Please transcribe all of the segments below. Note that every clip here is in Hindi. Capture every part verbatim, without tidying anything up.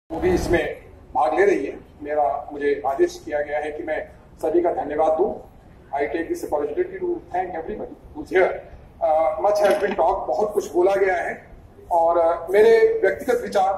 वो भी इसमें भाग ले रही है। मेरा मुझे आदेश किया गया है कि मैं सभी का धन्यवाद दूं। I take this opportunity to thank everybody who is here. Much has been talk, बहुत कुछ बोला गया है और uh, मेरे व्यक्तिगत विचार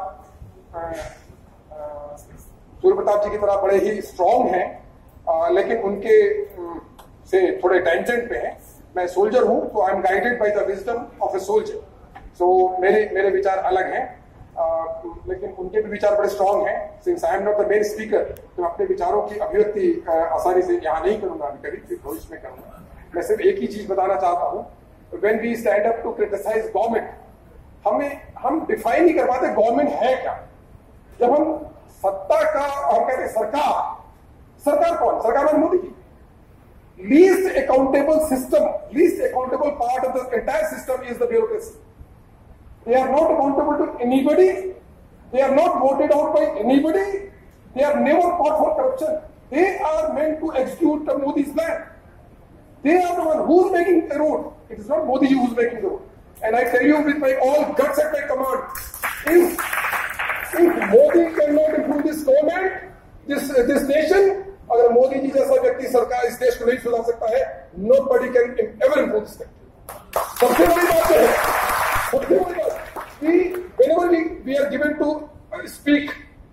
सूर्य प्रताप जी की तरह बड़े ही स्ट्रांग हैं, uh, लेकिन उनके uh, से थोड़े टेंजेंट पे हैं। मैं सोल्जर हूं तो I am guided by the wisdom of a soldier. So मेरे मेरे विचार अलग हैं, uh, लेकिन उनके भी विचार बड़े स्ट्रांग हैं। Since I am not the main speaker तो अपने विचारों की अभिव्यक्ति uh, आसानी से यहाँ नहीं करूंगा, अभी कभी फिर भविष्य में करूंगा। मैं सिर्फ एक ही चीज बताना चाहता हूँ, when we stand up to criticise government, हमें हम डिफाइन नहीं कर पाते गवर्नमेंट है क्या। जब हम सत्ता का हम कहते हैं सरकार, सरकार कौन? सरकार में Modi ji. Least accountable system, least accountable part of the entire system is the bureaucracy. They are not accountable to anybody. They are not voted out by anybody. They are never fought for corruption. They are meant to execute the Modi's plan. They are the one who's making the road. It is not Modi ji who's making the road. And I tell you with my all guts at my command, if, if Modi cannot improve this government, this this nation, अगर मोदी जी जैसा व्यक्ति सरकार इस देश को नहीं सुधार सकता है, nobody can ever improve this country. सबसे बड़ी बात है, सबसे बड़ी बात, we whenever we we are given to uh, speak,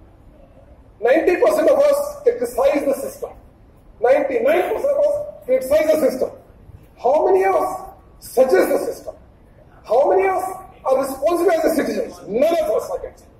ninety percent of us criticize the system. ninety-nine percent of us criticize the system. How many of us suggest the system? How many of us are responsible as a citizens? None of us, I can say.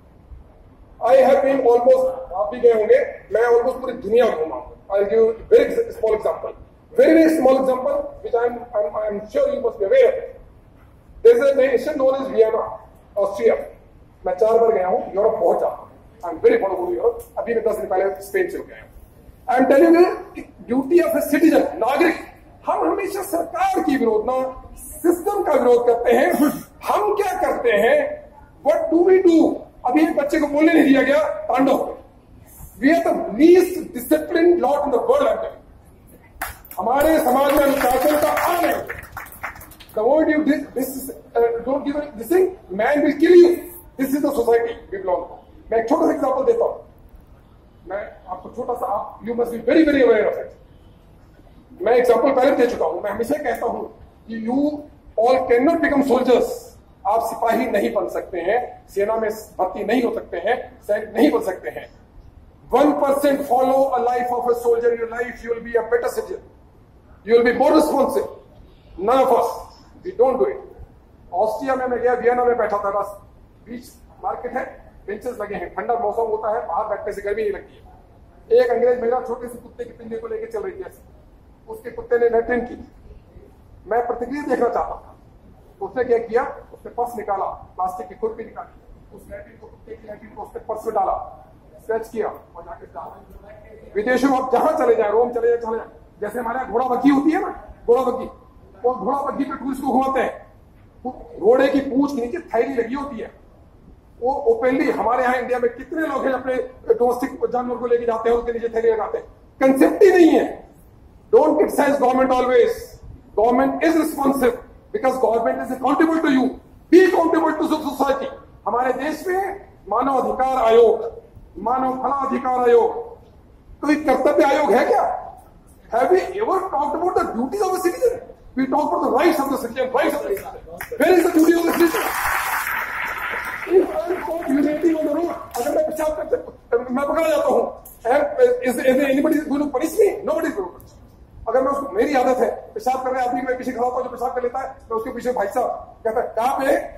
I have been almost, आप भी गए होंगे, मैं almost पूरी दुनिया घूमा हूँ. I'll give you a very small example. Very very small example, which I'm I'm I'm sure you must be aware of it. There's a nation known as Biala, Austria. मैं चार बार गया हूँ, यूरोप पहुंचा। I'm very fond of Europe. अभी मैं दस दिन पहले स्पेन से गया हूँ। I'm telling you, duty of a citizen, नागरिक। हम हमेशा सरकार की विरोध ना सिस्टम का विरोध करते हैं। हम क्या करते हैं? What do we do? अभी एक बच्चे को बोलने नहीं दिया गया, तांडव। We are the least disciplined lot in the world, I'm telling you. हमारे समाज में अनुशासन का आ नहीं। The moment you this, this uh, don't give this thing, man will kill you. This is the society we belong to. मैं एक छोटा सा एग्जांपल देता हूं। मैं आपको छोटा सा, आप you must be very very aware of it. मैं एग्जांपल पहले दे चुका हूं। मैं हमेशा कहता हूं कि you all can not become soldiers. आप सिपाही नहीं बन सकते हैं, सेना में भर्ती नहीं हो सकते हैं, सैनिक नहीं बन सकते हैं। One percent follow a life of a soldier in your life, you will be a better citizen, you will be more responsive. None of us we don't do it. Austria में मैं गया, वियना में बैठा था, बस बीच मार्केट है, बेंचेस लगे हैं, ठंडा मौसम होता है, बाहर बैठने से गर्मी नहीं लगती है। एक अंग्रेज महिला छोटे से कुत्ते के पिंजरे को लेकर चल रही थी, उसके कुत्ते ने लैट्रिन की। मैं प्रतिक्रिया देखना चाहता था। उसने क्या किया? उसने पर्स निकाला, प्लास्टिक की खुरपी निकाली, उस लैट्रिन को, कुत्ते की लैट्रिन को उसने पर्स में डाला, स्ट्रेच किया और जाके डाला। विदेशों में आप जहां चले जाए, रोम चले जाए, चले जाए, जैसे हमारे यहाँ घोड़ा बग्गी होती है ना, घोड़ा बग्गी, वो घोड़ा बग्गी पे टूरिस्ट को घुमाते हैं। घोड़े की पूंछ के नीचे थैली लगी होती है। वो ओपनली, हमारे यहाँ इंडिया में कितने लोग हैं अपने डोमेस्टिक जानवर को लेके जाते हैं, उसके नीचे थैली लगाते हैं। कंसेप्ट ही नहीं है। Don't criticise government always. Government is responsive because government is accountable to you. Be accountable to society. हमारे देश में मानव अधिकार आयोग, मानव फला अधिकार आयोग, कोई कर्तव्य आयोग है क्या? Have we ever talked about the duties of a citizen? We talk about the rights of the citizen, rights of the citizen. Where is the duty of the citizen? If I am caught urinating on the road, अगर मैं पेशाब करते, मैं पकड़ा जाता हूँ, is is anybody going to punish me? Nobody is going to punish me. अगर मैं उसको, मेरी आदत है पेशाब कर रहे आदमी मैं पीछे खड़ा होता हूँ, जो पेशाब कर लेता है, मैं उसके पीछे भाई साहब कहता है कहाँ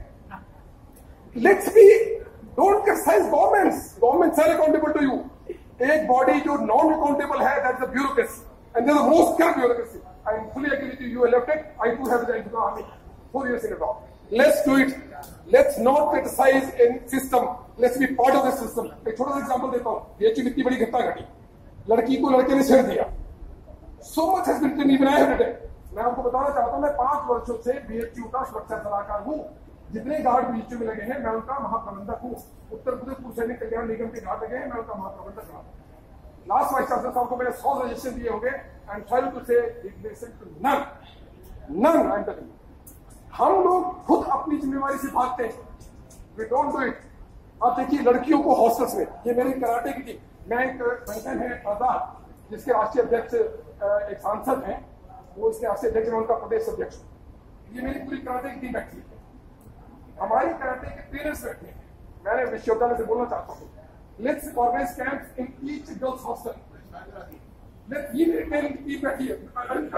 पे? Let's be, don't criticize governments. Governments are accountable to you. एक बॉडी जो नॉन अकाउंटेबल है, that's the bureaucracy. And they're the most corrupt bureaucracy. I am fully agree with you. You elected. I too have joined the army four years in a row. Let's do it. Let's not criticize in system. Let's be part of the system. एक छोटा सा एग्जांपल देता हूँ। बीएचयू में इतनी बड़ी घटना घटी, लड़की को लड़के ने छेड़ दिया। So much has been done even I have written. मैं आपको बताना चाहता हूँ, मैं पांच वर्षों से बीएचयू का सुरक्षा सलाहकार हूँ। जितने गार्ड बीएचयू में लगे हैं, मैं उनका महाप्रबंधक हूँ। उत्तर प्रदेश पूर्व सैनिक कल्याण निगम के गार्ड लगे हैं, मैं उनका महाप्रबंधक हूँ। लास्ट वाइस चांसलर साहब को मैंने सौ रजिस्ट्रेशन दिए होंगे। I am sorry to say none none I am telling. हम लोग खुद अपनी जिम्मेवारी से भागते हैं। We don't do it. आप देखिए लड़कियों को हॉस्टल्स में, ये मेरी कराटे की टीम, मैं एक संगठन है आजाद जिसके राष्ट्रीय अध्यक्ष एक सांसद हैं, वो इसके राष्ट्रीय अध्यक्ष में उनका प्रदेश अध्यक्ष, ये मेरी पूरी कराटे की टीम बैठी है, हमारी कराटे के पेरेंट्स बैठे हैं। मैंने विश्वविद्यालय से बोलना चाहता हूँ, let's organise camps in each girls hostel, let's ये मेरी टीम बैठी है।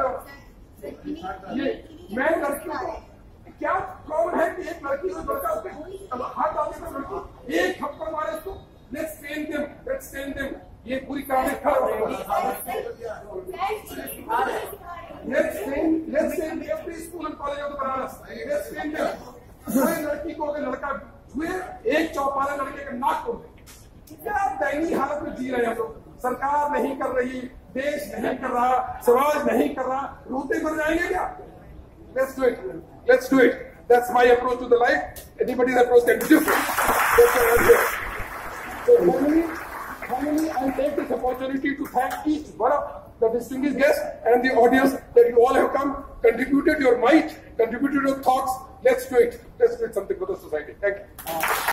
ये मैं लड़कियों को क्या प्रॉब्लम है कि एक लड़की को लड़का उसके हाथ डालने का लड़की एक थप्पड़ मारे उसको, let's train them, let's train them, ये पूरी कराटे खा let's train let's train every school and college of Banaras, let's train them. कोई लड़की को अगर लड़का छुए एक चौपाला लड़के का नाक तोड़ दे। क्या दयनीय हालत में जी रहे हैं हम लोग, सरकार नहीं कर रही, देश नहीं कर रहा, समाज नहीं कर रहा, रोते मर जाएंगे क्या? Let's do it. Let's do it. That's my approach to the life. Anybody's approach can be different. That's my answer. So finally, finally, I'll take this opportunity to thank each one of the distinguished guests and the audience that you all have come, contributed your might, contributed your thoughts. Let's do it. Let's do it something for the society. Thank you.